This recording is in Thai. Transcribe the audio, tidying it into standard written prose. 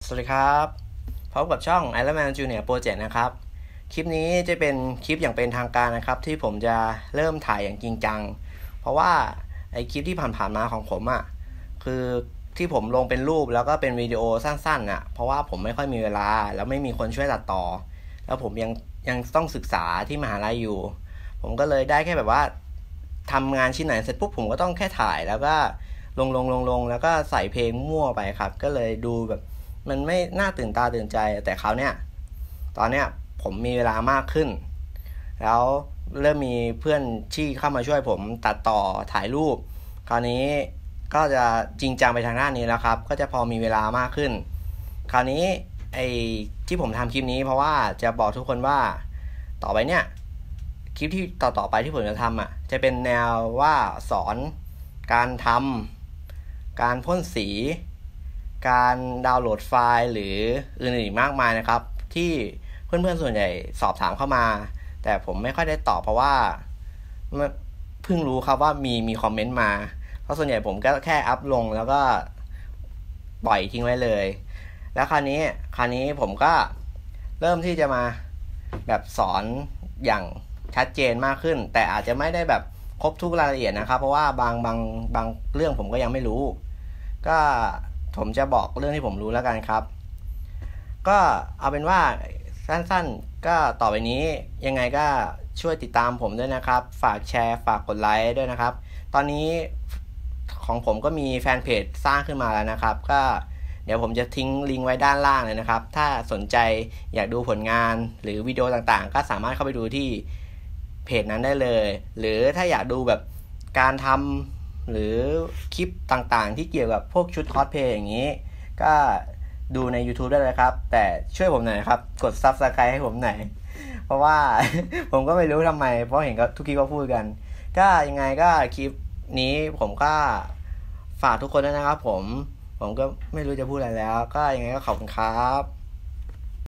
สวัสดีครับพบกับช่อง Iron Man Junior Project นะครับคลิปนี้จะเป็นคลิปอย่างเป็นทางการนะครับที่ผมจะเริ่มถ่ายอย่างจริงจังเพราะว่าไอคลิปที่ผ่านๆมาของผมคือที่ผมลงเป็นรูปแล้วก็เป็นวิดีโอสั้นๆเพราะว่าผมไม่ค่อยมีเวลาแล้วไม่มีคนช่วยตัดต่อแล้วผมยังต้องศึกษาที่มหาลัยอยู่ผมก็เลยได้แค่แบบว่าทำงานชิ้นไหนเสร็จปุ๊บผมก็ต้องแค่ถ่ายแล้วก็ลงแล้วก็ใส่เพลงมั่วไปครับก็เลยดูแบบมันไม่น่าตื่นตาตื่นใจแต่คราวเนี้ยตอนเนี้ยผมมีเวลามากขึ้นแล้วเริ่มมีเพื่อนที่เข้ามาช่วยผมตัดต่อถ่ายรูปคราวนี้ก็จะจริงจังไปทางด้านนี้แล้วครับก็จะพอมีเวลามากขึ้นคราวนี้ไอ้ที่ผมทำคลิปนี้เพราะว่าจะบอกทุกคนว่าต่อไปเนี่ยคลิปที่ต่อไปที่ผมจะทำจะเป็นแนวว่าสอนการทำการพ่นสีการดาวน์โหลดไฟล์หรืออื่นๆอีกมากมายนะครับที่เพื่อนๆส่วนใหญ่สอบถามเข้ามาแต่ผมไม่ค่อยได้ตอบเพราะว่าเพิ่งรู้ครับว่ามีคอมเมนต์มาเพราะส่วนใหญ่ผมก็แค่อัพลงแล้วก็ปล่อยทิ้งไว้เลยแล้วคราวนี้ผมก็เริ่มที่จะมาแบบสอนอย่างชัดเจนมากขึ้นแต่อาจจะไม่ได้แบบครบทุกรายละเอียดนะครับเพราะว่าบางเรื่องผมก็ยังไม่รู้ก็ผมจะบอกเรื่องที่ผมรู้แล้วกันครับก็เอาเป็นว่าสั้นๆก็ต่อไปนี้ยังไงก็ช่วยติดตามผมด้วยนะครับฝากแชร์ฝากกดไลค์ด้วยนะครับตอนนี้ของผมก็มีแฟนเพจสร้างขึ้นมาแล้วนะครับก็เดี๋ยวผมจะทิ้งลิงก์ไว้ด้านล่างเลยนะครับถ้าสนใจอยากดูผลงานหรือวิดีโอต่างๆก็สามารถเข้าไปดูที่เพจนั้นได้เลยหรือถ้าอยากดูแบบการทำหรือคลิปต่างๆที่เกี่ยวกับพวกชุดคอสเพลย์อย่างนี้ก็ดูใน YouTube ได้เลยครับแต่ช่วยผมหน่อยครับกด Subscribe ให้ผมหน่อยเพราะว่าผมก็ไม่รู้ทำไมเพราะเห็นก็ทุกคลิปก็พูดกันก็ยังไงก็คลิปนี้ผมก็ฝากทุกคนด้วยนะครับผมก็ไม่รู้จะพูดอะไรแล้วก็ยังไงก็ขอบคุณครับ